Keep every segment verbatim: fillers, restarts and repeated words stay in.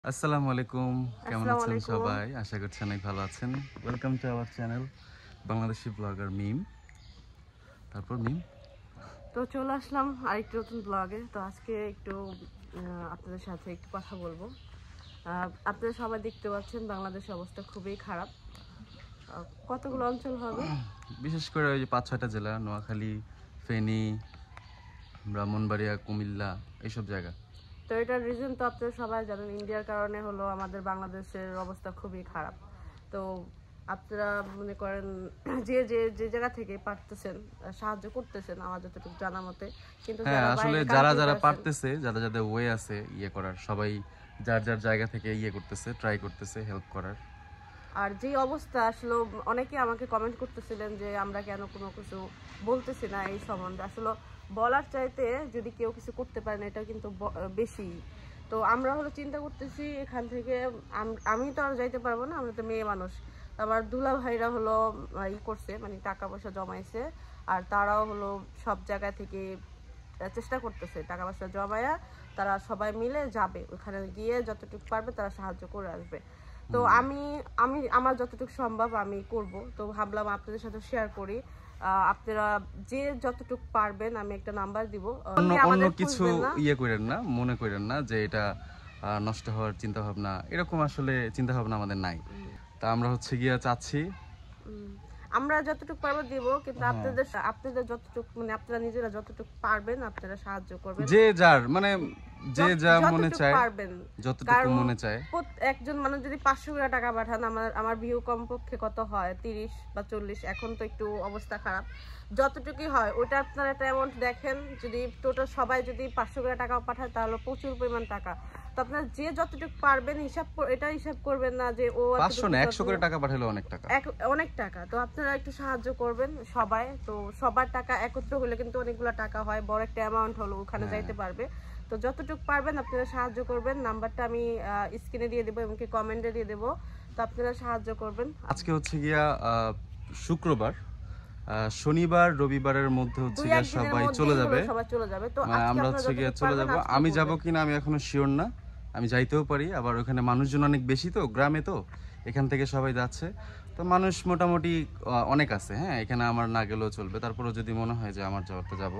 আসসালামু আলাইকুম, কেমন আছেন সবাই? আশা করছি অনেক ভালো আছেন। Welcome to our channel Bangladeshi blogger Mim. তারপর মিম তো চলে আসলাম আরেকটি নতুন ব্লগে। তো আজকে একটু আপনাদের সাথে একটু কথা বলবো। আপনারা সবাই দেখতে পাচ্ছেন বাংলাদেশের অবস্থা খুবই খারাপ। কতগুলো অঞ্চল হবে, বিশেষ করে ওই যে পাঁচ ছয়টা জেলা, নোয়াখালী, ফেনী, ব্রাহ্মণবাড়িয়া, কুমিল্লা, এইসব জায়গা। তো এটার রিজন তো আপনারা সবাই জানেন, ইন্ডিয়ার কারণে হলো আমাদের বাংলাদেশের অবস্থা খুবই খারাপ। তো আপনারা মনে করেন যে যে যে জায়গা থেকে পারতেছেন সাহায্য করতেছেন আমার যতটুকু জানা মতে, কিন্তু হ্যাঁ আসলে যারা যারা পারতেছে, যারা যাদের ওয়ে আছে ইয়ে করার, সবাই যার যার জায়গা থেকে ইয়ে করতেছে, ট্রাই করতেছে হেল্প করার। আর যে অবস্থা আসলে অনেকে আমাকে কমেন্ট করতেছিলেন যে আমরা কেন কোনো কিছু বলতেছি না এই সম্বন্ধে। আসলে বলার চাইতে যদি কেউ কিছু করতে পারে না, এটা কিন্তু বেশি। তো আমরা হলো চিন্তা করতেছি এখান থেকে, আমি তো আর যাইতে পারবো না, আমরা তো মেয়ে মানুষ। আমার দুলা ভাইরা হলো ই করছে, মানে টাকা পয়সা জমাইছে, আর তারাও হলো সব জায়গা থেকে চেষ্টা করতেছে টাকা পয়সা জমায়া তারা সবাই মিলে যাবে, ওখানে গিয়ে যতটুকু পারবে তারা সাহায্য করে আসবে। তো আমি আমি আমার যতটুকু সম্ভব আমি করব। তো ভাবলাম আপনাদের সাথে শেয়ার করি, আপনারা যে যতটুকু পারবেন। আমি একটা নাম্বার দিব, অন্য কিছু ইয়ে করেন না, মনে করেন না যে এটা নষ্ট হওয়ার চিন্তা ভাবনা, এরকম আসলে চিন্তা ভাবনা আমাদের নাই। তা আমরা হচ্ছে গিয়া চাচ্ছি আমরা যতটুকু পারবো দিব, কিন্তু আপনাদের আপনাদের যতটুকু মানে আপনারা নিজেরা যতটুকু পারবেন আপনারা সাহায্য করবেন, যে যার মানে যে যা মনে চায় পারবেন, যতটুকু মনে চায়। একজন মানুষ যদি পাঁচশো টাকা পাঠান, আমার আমার ভিউ কমপক্ষে কত হয়, তিরিশ বা চল্লিশ। এখন তো একটু অবস্থা খারাপ, যতটুকুই হয় ওটা আপনারা একটা অ্যামাউন্ট দেখেন। যদি টোটাল সবাই যদি পাঁচশো টাকাও পাঠায় তাহলে প্রচুর পরিমাণ টাকা। তো আপনারা যে যতটুকু পারবেন হিসাব, এটা হিসাব করবেন না যে ও পাঁচশো না একশো করে টাকা পাঠালে অনেক টাকা, অনেক টাকা। তো আপনারা একটু সাহায্য করবেন সবাই। তো সবার টাকা একত্র হলে কিন্তু অনেকগুলো টাকা হয়, বড় একটা অ্যামাউন্ট হলো ওখানে যাইতে পারবে। তো যতটুকু পারবেন আপনারা সাহায্য করবেন। নাম্বারটা আমি স্ক্রিনে দিয়ে দেবো এবং কি কমেন্টে দিয়ে দেবো, তো আপনারা সাহায্য করবেন। আজকে হচ্ছে গিয়া শুক্রবার, শনিবার রবিবারের মধ্যে হচ্ছে গিয়া সবাই চলে যাবে, সবাই চলে যাবে। তো আমরা হচ্ছে গিয়া চলে যাব। আমি যাব কিনা আমি এখনো শিওর না, আমি যাইতেও পারি, আবার ওখানে মানুষজন অনেক বেশি, তো গ্রামে, তো এখান থেকে সবাই যাচ্ছে, তো মানুষ মোটামুটি অনেক আছে। হ্যাঁ এখানে আমার না গেলেও চলবে, তারপরেও যদি মনে হয় যে আমার যাওয়ার, তো যাবো।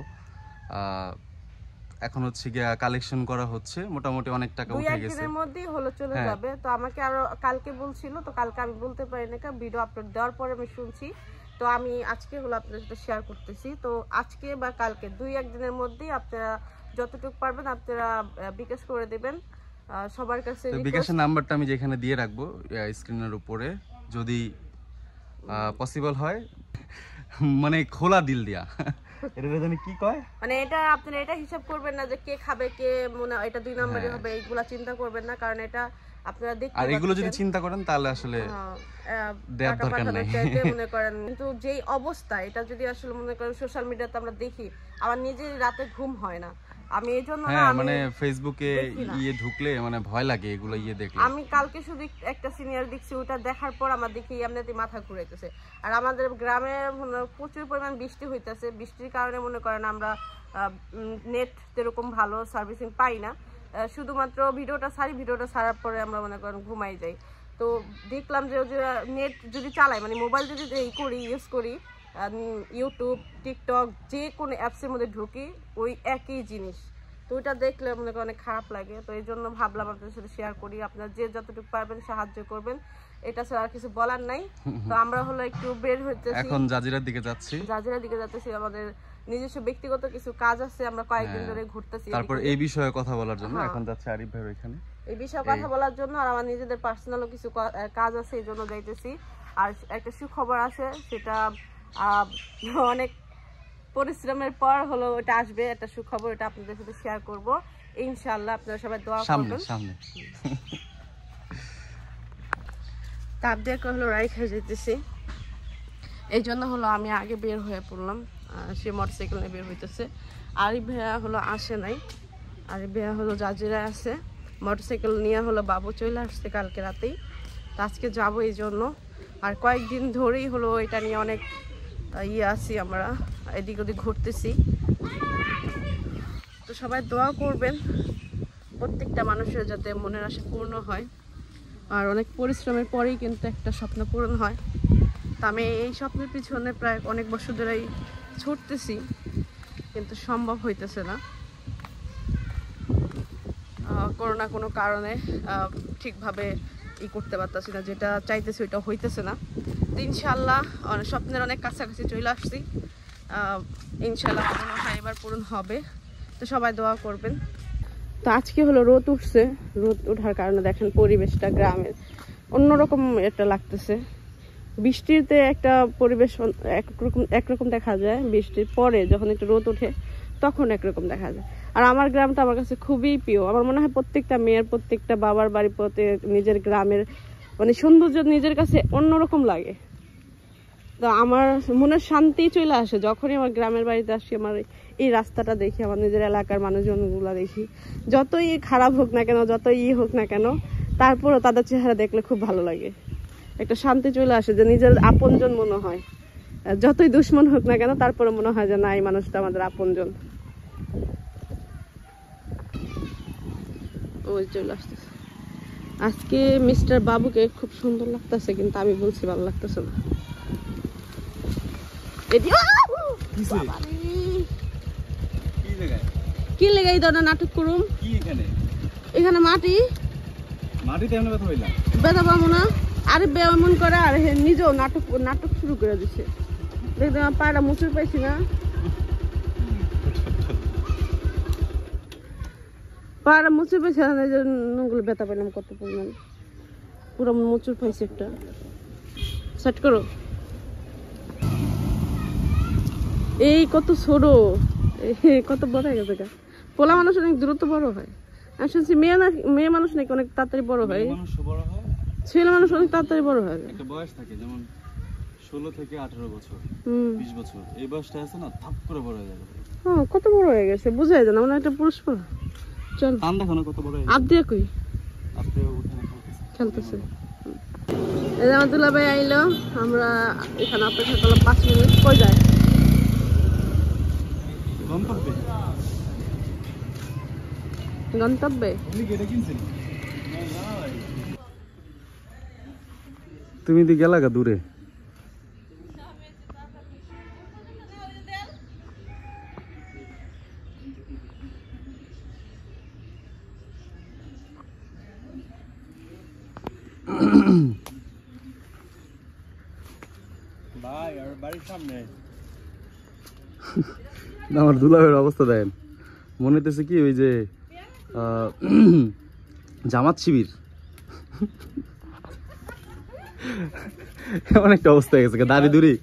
এখন হচ্ছে গিয়া কালেকশন করা হচ্ছে, মোটামুটি অনেক টাকা উঠে গেছে, দুই মধ্যেই হলো চলে যাবে। তো আমাকে আরো কালকে বলছিল, তো কালকে আমি বলতে পারি না, ভিডিও আপলোড দেওয়ার পরে আমি শুনছি। তো আমি আজকে হলো আপনাদের সাথে শেয়ার করতেছি। তো আজকে বা কালকে দুই একদিনের মধ্যেই আপনারা যতটুকু পারবেন আপনারা বিকাশ করে দেবেন সবার কাছে। বিকাশের নাম্বারটা আমি যেখানে দিয়ে রাখবো স্ক্রিনের উপরে, যদি পসিবল হয়, মানে খোলা দিল দিয়া এটা জানি কি কয়, মানে এটা আপনারা এটা হিসাব করবেন না যে কে খাবে কে, মনে এটা দুই নম্বরে হবে, এইগুলা চিন্তা করবেন না, কারণ এটা আপনারা দেখতে আর এগুলো যদি চিন্তা করেন তাহলে আসলে দেওয়ার দরকার নাই মনে করেন। কিন্তু যেই অবস্থা এটা যদি আসলে মনে করেন সোশ্যাল মিডিয়াতে আমরা দেখি, আমার নিজের রাতে ঘুম হয় না। আমি এই জন্য না, মানে ফেসবুকে ইয়ে ঢুকলে মানে ভয় লাগে এগুলো ইয়ে দেখলে। আমি কালকে শুধু একটা সিনিয়র দেখছি, ওটা দেখার পর আমার দেখি এমনিতে মাথা ঘুরাইতেছে। আর আমাদের গ্রামে প্রচুর পরিমাণ বৃষ্টি হইতেছে, বৃষ্টির কারণে মনে করেন আমরা নেট এরকম ভালো সার্ভিসিং পাই না। শুধুমাত্র ভিডিওটা সারি, ভিডিওটা ছাড়ার পরে আমরা মনে করেন ঘুমাই যাই। তো দেখলাম যে নেট যদি চালাই, মানে মোবাইল যদি এই করি ইউজ করি, ইউটিউব, টিকটক, যে কোনো অ্যাপসের মধ্যে ঢুকি ওই একই জিনিস। তো ওইটা দেখলে মনে করেন অনেক খারাপ লাগে। তো এই জন্য ভাবলাম আপনাদের সাথে শেয়ার করি, আপনারা যে যতটুকু পারবেন সাহায্য করবেন, এটা ছাড়া আর কিছু বলার নাই। তো আমরা হলো একটু বের হইতেছি, এখন জাজিরার দিকে যাচ্ছি, জাজিরার দিকে যাচ্ছি, আমাদের নিজস্ব ব্যক্তিগত কিছু কাজ আছে, আমরা কয়েকদিন ধরে ঘুরতেছি। তারপর এই বিষয়ে কথা বলার জন্য এখন যাচ্ছে আরিফ ভাই ওইখানে, এই বিষয়ে কথা বলার জন্য, আর আমার নিজেদের পার্সোনালও কিছু কাজ আছে, এই জন্য যাইতেছি। আর একটা সুখবর আছে, সেটা অনেক পরিশ্রমের পর হলো ওটা আসবে, একটা সুখবর, এটা আপনাদের সাথে শেয়ার করব ইনশাআল্লাহ। আপনারা সবাই দোয়া করবেন। সামনে তাপ দিয়ে হলো রাইখা যেতেছি, এই জন্য হলো আমি আগে বের হয়ে পড়লাম। সে মোটরসাইকেল নিয়ে বের হইতেছে, আরিফ ভাইয়া হলো আসে নাই, আরিফ ভাইয়া হলো জাজিরায় আছে, মোটরসাইকেল নিয়ে হলো বাবু চলে আসছে কালকে রাতেই। তো আজকে যাবো এই জন্য, আর কয়েকদিন ধরেই হলো এটা নিয়ে অনেক ইয়ে আছি, আমরা এদিক ওদিক ঘুরতেছি। তো সবাই দোয়া করবেন প্রত্যেকটা মানুষের যাতে মনের আশা পূর্ণ হয়, আর অনেক পরিশ্রমের পরেই কিন্তু একটা স্বপ্ন পূরণ হয়। তা আমি এই স্বপ্নের পিছনে প্রায় অনেক বছর ধরেই ছুটতেছি, কিন্তু সম্ভব হইতেছে না কোনো না কোনো কারণে। ঠিকভাবে ই করতে পারতেছি না, যেটা চাইতেছি ওইটা হইতেছে না। তো ইনশাল্লাহ স্বপ্নের অনেক কাছাকাছি চলে আসছি, ইনশাল্লাহ মনে হয় এবার পূরণ হবে। তো সবাই দোয়া করবেন। তো আজকে হলো রোদ উঠছে, রোদ ওঠার কারণে দেখেন পরিবেশটা গ্রামের অন্যরকম একটা লাগতেছে। বৃষ্টিতে একটা পরিবেশ একরকম একরকম দেখা যায়, বৃষ্টির পরে যখন একটু রোদ ওঠে তখন একরকম দেখা যায়। আর আমার গ্রামটা আমার কাছে খুবই প্রিয়। আমার মনে হয় প্রত্যেকটা মেয়ের, প্রত্যেকটা বাবার বাড়ি, প্রত্যেক নিজের গ্রামের মানে সৌন্দর্য নিজের কাছে অন্যরকম লাগে। তো আমার মনের শান্তি চলে আসে যখনই আমার গ্রামের বাড়িতে আসি। আমার এই রাস্তাটা দেখি, আমার নিজের এলাকার মানুষজনগুলো দেখি, যতই খারাপ হোক না কেন, যতই ই হোক না কেন, তারপরও তাদের চেহারা দেখলে খুব ভালো লাগে, একটা শান্তি চলে আসে, যে নিজের আপনজন মনে হয়। যতই দুশ্মন হোক না কেন, তারপরে মনে হয় যে না, এই মানুষটা আমাদের আপনজন। ওই চলে আসতেছে। আজকে মিস্টার বাবুকে খুব সুন্দর লাগতেছে, কিন্তু আমি বলছি ভালো লাগতেছে না। কি লেগে এই ধরনের নাটক করুম? এখানে মাটি মাটিতে এমন ব্যথা হইলাম, ব্যথা পাবো না। আরে এমন করে, আর নিজেও নাটক নাটক শুরু করে দিচ্ছে। দেখতে আমার পায়রা মুচুর পাইছি না, পায়রা মুচুর পাইছি না, গুলো ব্যথা পেলাম কত পরিমাণ, পুরো মুচুর পাইছি একটা। সেট করো। এই কত ছোট, কত বড় হয়ে গেছে। পোলা মানুষ অনেক দ্রুত বড় হয়। আমি শুনছি মেয়ে না, মেয়ে মানুষ নাকি অনেক তাড়াতাড়ি বড় হয়, ছেলে মানুষ অনেক তাড়াতাড়ি বড় হয়। একটা বয়স থাকে, যেমন ষোলো থেকে আঠারো বছর, বিশ বছর, এই বয়সটা আছে না, থাপ করে বড় হয়ে যাবে। হ্যাঁ, কত বড় হয়ে গেছে বুঝাই যায় না, মানে একটা পুরুষ পোলা। চল টান দেখো না কত বড় হয়ে আপ দিয়ে কই আপনি উঠানে খেলতেছে। এই যে আমার দুলাভাই আইলো, আমরা এখানে অপেক্ষা করলাম পাঁচ মিনিট। কই যায়? গন্তব্যে। গন্তব্যে? তুমি দি গেলা গা দূরে। ভাই আর বাড়ির সামনে আমার দুলাভের অবস্থা দেখেন, মনে হইতেছে কি ওই যে জামাত শিবির এমন একটা অবস্থা হয়ে গেছে। দাড়ি দুড়ি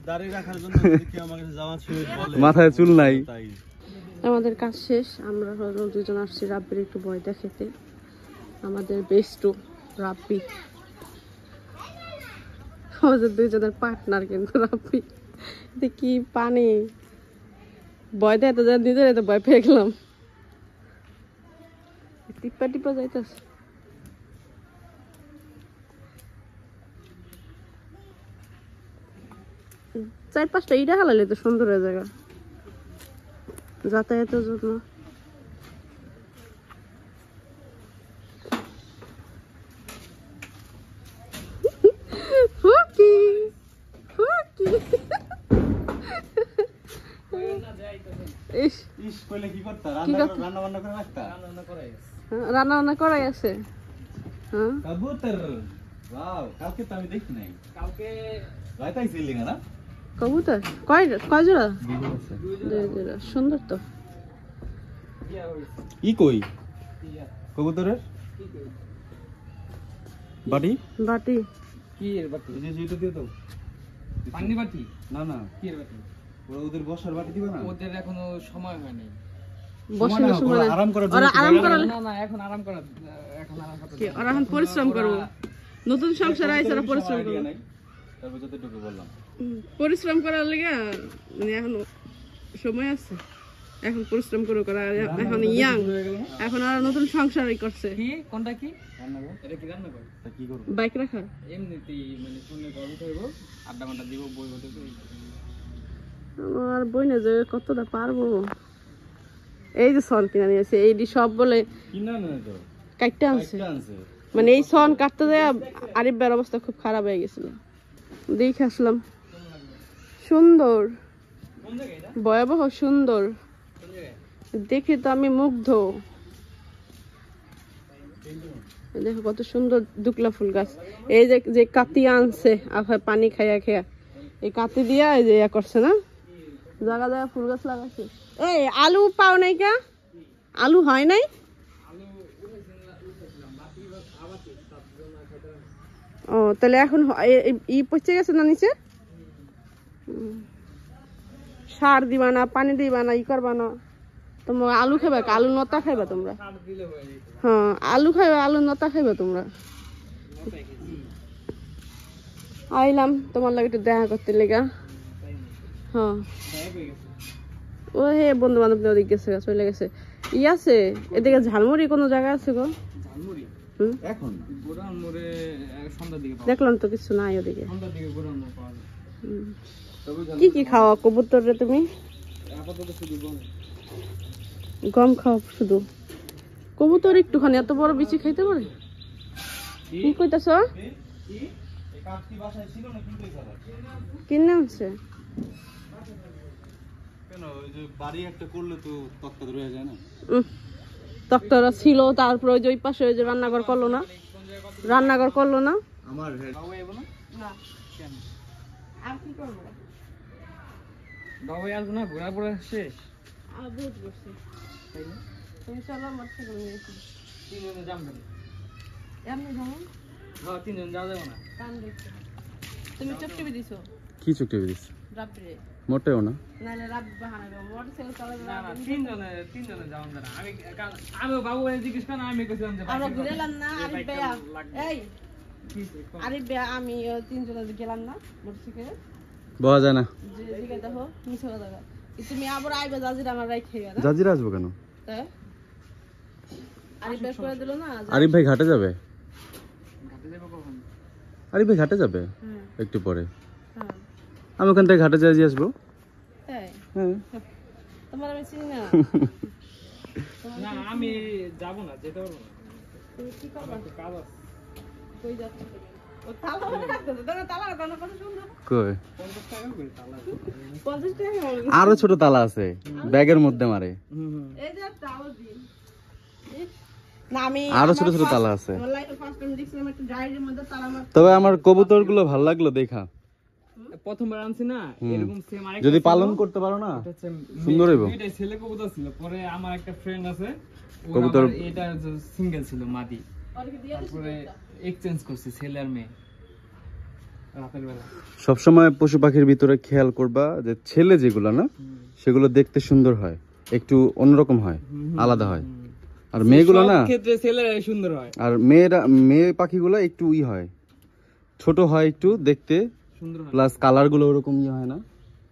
মাথায় চুল নাই। আমাদের কাজ শেষ, আমরা হলো দুজন আসছি রাব্বির একটু বয়টা খেতে। আমাদের বেস্টু রাব্বি, আমাদের দুইজনের পার্টনার কিন্তু রাব্বি। কি পানি বয়টা এত যা নিজের এত ভয় পেয়ে গেলাম। টিপা টিপা যাইতেছে। চার পাঁচটা ইটা হালালে তো সুন্দর হয়ে জায়গা, যাতায়াতের জন্য। ফুকি ফুকি ইস ইস কইলে কি করতা? রান্না রান্না বান্না করে রাখতা? রান্না করাই আছে। রান্না বান্না করাই আছে। হ্যাঁ কবুতর, ওয়াও, কালকে তো আমি দেখি নাই। কালকে রাইতাইছিল না কবুতর? কয় কয় জোড়া? দুই জোড়া। সুন্দর তো। ই কই কবুতরের বাটি? বাটি কি এর বাটি? এই যে যেটা দিয়ে দাও। পানি বাটি? না না, কি এর বাটি? ওরা ওদের বসার বাটি দিবে না? ওদের এখনো সময় হয়নি। বসে না সময় আরাম করার জন্য। ওরা আরাম করার না না, এখন আরাম করার এখন আরাম করতে। কি ওরা এখন পরিশ্রম করব। নতুন সংসার আইছে, ওরা পরিশ্রম করব। তারপর যতটুকু বললাম পরিশ্রম করার লাগা মানে এখন সময় আছে, এখন পরিশ্রম করে করা। এখন ইয়াং, এখন আর নতুন সংসারই করছে। কি কোনটা কি রান্না করব? এটা কি রান্না করব? তা কি করব? বাইক রাখা এমনিতেই মানে ফোনে গল্প করব, আড্ডা মাড্ডা দিব, বই বলতে তো। আমার বই না যে কতটা পারবো। এই যে সন কিনা নিয়েছে, এইডি সব বলে কিনা না তো কাটতে আনছে কাটতে আনছে। মানে এই সন কাটতে যায় আরিফ ভাইয়ের অবস্থা খুব খারাপ হয়ে গেছিল দেখে আসলাম সুন্দর ভয়াবহ সুন্দর দেখে তো আমি মুগ্ধ দেখো কত সুন্দর দুকলা ফুল গাছ এই যে যে কাতি আনছে আফা পানি খাইয়া খাইয়া এই কাতি দিয়া এই যে ইয়া করছে না জায়গা জায়গা ফুল গাছ লাগাচ্ছে এই আলু পাও নাই কা আলু হয় নাই ও তাহলে এখন ই পচে গেছে না নিচে সার দিবা না পানি দিবা না ই করবা না তোমরা আলু খাইবা আলু নতা খাইবা তোমরা হ্যাঁ আলু খাইবা আলু নতা খাইবা তোমরা আইলাম তোমার লাগে একটু দেখা করতে লেগা হ্যাঁ ও হে বন্ধু বান্ধব ওদিকে গেছে চলে গেছে ই আছে এদিকে ঝালমুড়ি কোনো জায়গা আছে গো এখন দেখলাম তো কিছু নাই ওদিকে কি কি খাওয়া কবুতর রে তুমি গম খাও শুধু কবুতর একটুখানি এত বড় বিচি খাইতে পারে কি কইতাছ কিনে আনছে তক্তারা ছিল তারপরে ওই যে ওই পাশে ওই যে রান্নাঘর করলো না রান্নাঘর করলো না আমার আর কি করবো বাবা আসবো না ঘোরা পড়া শেষ আর বহুত বসছে তুমি চলো আমার সাথে নিয়ে এসো তিনজনে যাবেন এমনি যেমন হ্যাঁ তিনজন যাওয়া যাবে না কান দেখছো তুমি চোখ টিপে দিছো কি চুক্তি দিচ্ছে রাত্রে মোটেও না নাহলে রাত বাহানা দেবো মোটরসাইকেল চালাবে না না তিনজনে তিনজনে যাবেন না আমি আমি বাবু জিজ্ঞেস করেন আমি কইছিলাম যে আমরা ঘুরে এলাম না আরিফ ভাইয়া এই আরিফ ভাইয়া আমি তিনজনে গেলাম না মোটরসাইকেলে বলা যায় না যে দিকে দেখো মিছে কথা তুমি আবার আইবে জাজিরা আমার রাই খেয়ে না জাজিরা আসবো কেন তাই আরিফ ভাই করে দিল না আরিফ ভাই ঘাটে যাবে ঘাটে যাবো কখন আরিফ ভাই ঘাটে যাবে হুম একটু পরে হ্যাঁ আমি ওখান থেকে ঘাটে যাই আসবো তাই হ্যাঁ তোমার আমি চিনি না না আমি যাব না যেতে পারবো না তুমি কি করবা কাজ আছে কই যাচ্ছ ও তালা ধরে রাখতে দাও তালা দাও কত সুন্দর কই পঞ্চাশ টাকা করে তালা পঞ্চাশ টাকা বলে আরো ছোট তালা আছে ব্যাগের মধ্যে মারে হুম হুম এই যে তাও দিন না আমি আরো ছোট ছোট তালা আছে আমার লাইফে ফার্স্ট টাইম দেখছিলাম একটা ডায়েরির মধ্যে তালা মার তবে আমার কবুতর গুলো ভালো লাগলো দেখা প্রথমবার আনছি না এরকম সেম আরেকটা যদি পালন করতে পারো না এটা হচ্ছে সুন্দর হইবো। দুইটাই ছেলে কবুতর ছিল পরে আমার একটা ফ্রেন্ড আছে ওর কবুতর- আবার এটা সিঙ্গেল ছিল মাদি ওরকে দিয়ে তারপরে এক্সচেঞ্জ করছে ছেলে আর মেয়ে রাতের বেলা সবসময় পশু পাখির ভিতরে খেয়াল করবা যে ছেলে যেগুলো না সেগুলো দেখতে সুন্দর হয় একটু অন্যরকম হয় আলাদা হয় আর মেয়েগুলো না সব ক্ষেত্রে ছেলেরাই সুন্দর হয় আর মেয়েরা মেয়ে পাখিগুলো একটু ই হয় ছোট হয় একটু দেখতে সুন্দর হয় প্লাস কালার গুলো ওরকম ইয়ে হয় না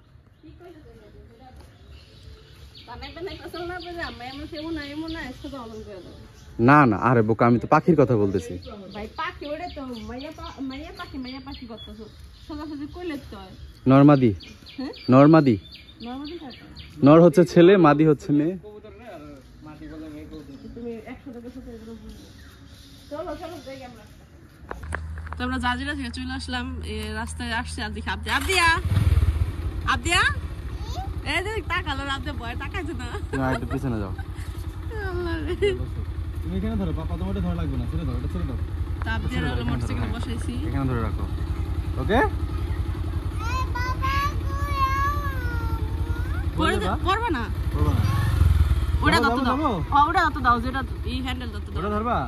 বানাই বানাই কসল না বলে আমি এমন সেমন না এমন না এসে তো অলন করে দাও না না আরে বোকা আমি তো পাখির কথা বলতেছি ভাই পাখি ওরে তো মাইয়া পা- মাইয়া পাখি মাইয়া পাখি করতেছো সোজাসুজি কইলে তো হয় নরমাদি হ্যাঁ নরমাদি নর্মালি থাকে নর হচ্ছে ছেলে মাদি হচ্ছে মেয়ে কবুতর রে আর মাটি বলে মেয়ে কবুতর তুমি একসাথে বসে চলো চলো যাই আমরা তো আমরা জাজিরা থেকে চলে আসলাম এই রাস্তায় আসছে আর দেখি আবদিয়া আবদিয়া আবদিয়া এই যে তাকালো আবদিয়া ভয় তাকাইছে না তুমি একটু পিছনে যাও আল্লাহ রে তুমি এখানে ধরো পাপা তোমারটা ধরা লাগবে না ছেড়ে দাও এটা ছেড়ে দাও তো আবদিয়া হলো মোটরসাইকেলে বসাইছি এখানে ধরে রাখো ওকে পড়ে পড়বে না করবা না ওটা যাবো, দত দাও যাবো? ও ওটা দত দাও যেটা এই হ্যান্ডেল দত দাও ওটা ধরবা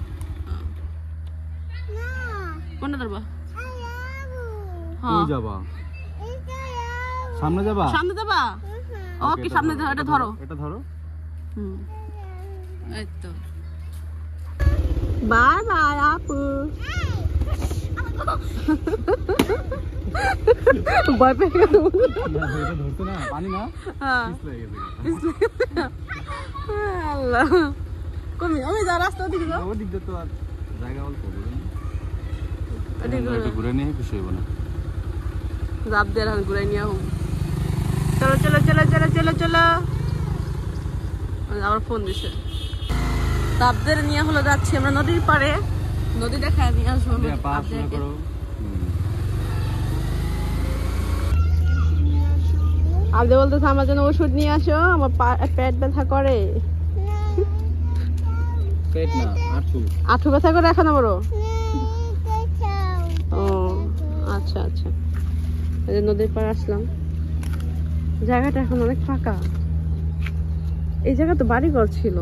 কোনটা ধরবা কই হ্যাঁ যাবা সামনে যাবা সামনে যাবা ওকে সামনে ধরো এটা ধরো এটা ধরো হুম এই তো বাই বাই আপু ভয় পেয়ে গেল না এটা ধরতে না পানি না হ্যাঁ পিছলে গেছে আল্লাহ কমি আমি যা রাস্তা দিকে যাও ও দিক দিয়ে তো আর জায়গা অল্প বুঝলেন ওদিকে একটু ঘুরে নিয়ে খুশি হইব না জাপ দিয়ে রাখুন ঘুরাই নিয়ে হোক চলো চলো চলো চলো চলো চলো আবার ফোন দিছে তাপদের নিয়ে হলো যাচ্ছি আমরা নদীর পাড়ে, নদী দেখা নিয়ে আসবো দিয়ে পা শুরু আপনাদেরকে। করো। হুম। আপনি বলতেছে আমার জন্য ওষুধ নিয়ে আসো, আমার পা- পেট ব্যথা করে। পেট না আঁঠু আঁঠু ব্যথা করে এখন আমারও। ও আচ্ছা আচ্ছা, এই যে নদীর পাড়ে আসলাম। জায়গাটা এখন অনেক ফাঁকা। এই জায়গা তো বাড়িঘর ছিল।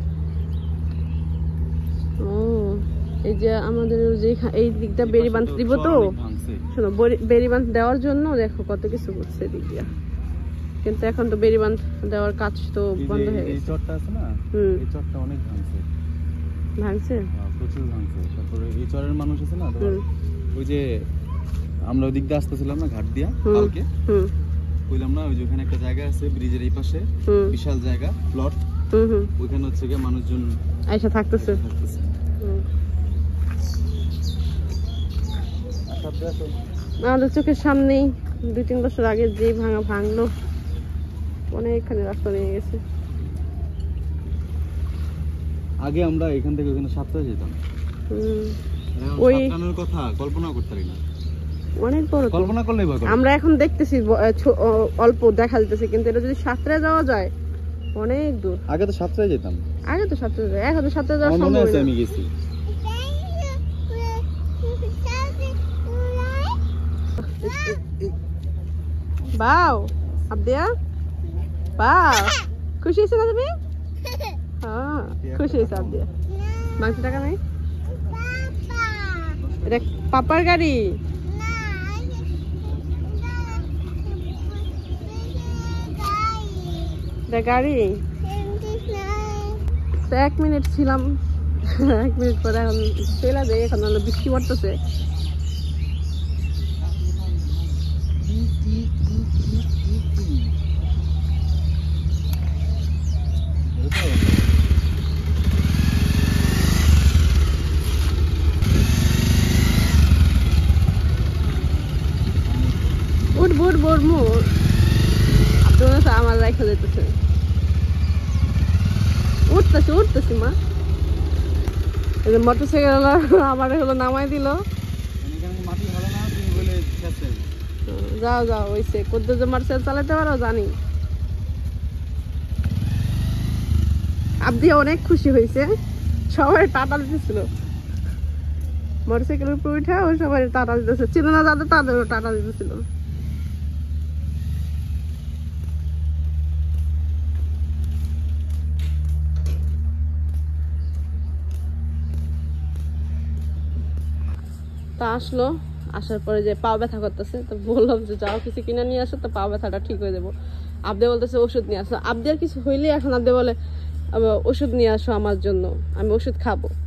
ও এই যে আমাদের যে এখা- এই দিকটা বেড়ি বাঁধ দিব তো, অনেক ভাঙছে। শোনো বড়ি- বেড়ি বাঁধ দেওয়ার জন্য দেখো কত কিছু করছে এদিক দিয়া, কিন্তু এখন তো বেড়ি বাঁধ দেওয়ার কাজ তো এই যে বন্ধ হয়ে এই গেছে। চরটা আছে না, হুম এই চরটা অনেক ভাঙছে, ভাঙছে। হ্যাঁ, প্রচুর ভাঙছে। তারপরে এই চরের মানুষ আছে না, তোমার হুম ওই যে আমরা ওই দিক দিয়ে আসতেছিলাম না ঘাট দিয়া হুম কালকে, হুম বললাম না ওই যে ওখানে একটা জায়গা আছে ব্রিজের এই পাশে, হুম বিশাল জায়গা প্লট, হুম হুম ওইখানে হচ্ছে গিয়ে মানুষজন আইসা থাকতেছে। থাকতেছে। হুম। আচ্ছা, দেখো। আমাদের চোখের সামনেই দুই তিন বছর আগে যে ভাঙা ভাঙলো, অনেকখানি রাস্তা নিয়ে গেছে। আগে আমরা এখান থেকে ওখানে সাতটায় যেতাম, হুম, এখন ওই- সাতটানোর কথা কল্পনা করতে পারি না, অনেক বড় তো। কল্পনা করলেই ভয় করে। আমরা এখন দেখতেছি ব- আহ, ছো- অ- অল্প দেখা যেতেছে, কিন্তু এটা যদি সাতটায় যাওয়া যায় অনেক দূর। আগে তো সাতটায় যেতাম, আগে তো সাতটায় যায়, এখন তো সাতটায় যাওয়া আমার মনে সম্ভব আছে না। আমি গেছি। বাও আবদিয়া, বাও খুশি হয়েছে না তুমি? হ্যাঁ খুশি হয়েছে আবদিয়া। মাংস টাকা নাই, এটা পাপার গাড়ি। এটা গাড়ি তো এক মিনিট ছিলাম, এক মিনিট পরে এখন চলে যায়। এখন হলো বৃষ্টি পড়তেছে। উঠ বুট বোর মোর আপনার কাছে আমার রাখা যেতেছে। উঠতেছি উঠতেছি মা, এই যে মোটর সাইকেল আমার হলো নামাই দিল। এখানে মাটি ভালো না, তুমি বলে শেষে যাও যাও ওইসে কোদ্দু যে মোটর চালাতে পারো জানি। আবদি অনেক খুশি হয়েছে, সবাই টাটা দিতেছিল মোটর সাইকেলের উপর উঠে, ও সবাই টাটা দিতেছে, চিনে না যাদের তাদেরও টাটা দিতেছিল। তা আসলো, আসার পরে যে পা ব্যথা করতেছে, তো বললাম যে যাও কিছু কিনে নিয়ে আসো, তো পা ব্যথাটা ঠিক হয়ে যাবো। আবদে বলতেছে ওষুধ নিয়ে আসো। আবদে আর কিছু হইলে এখন আবদে বলে আবার ওষুধ নিয়ে আসো আমার জন্য, আমি ওষুধ খাবো।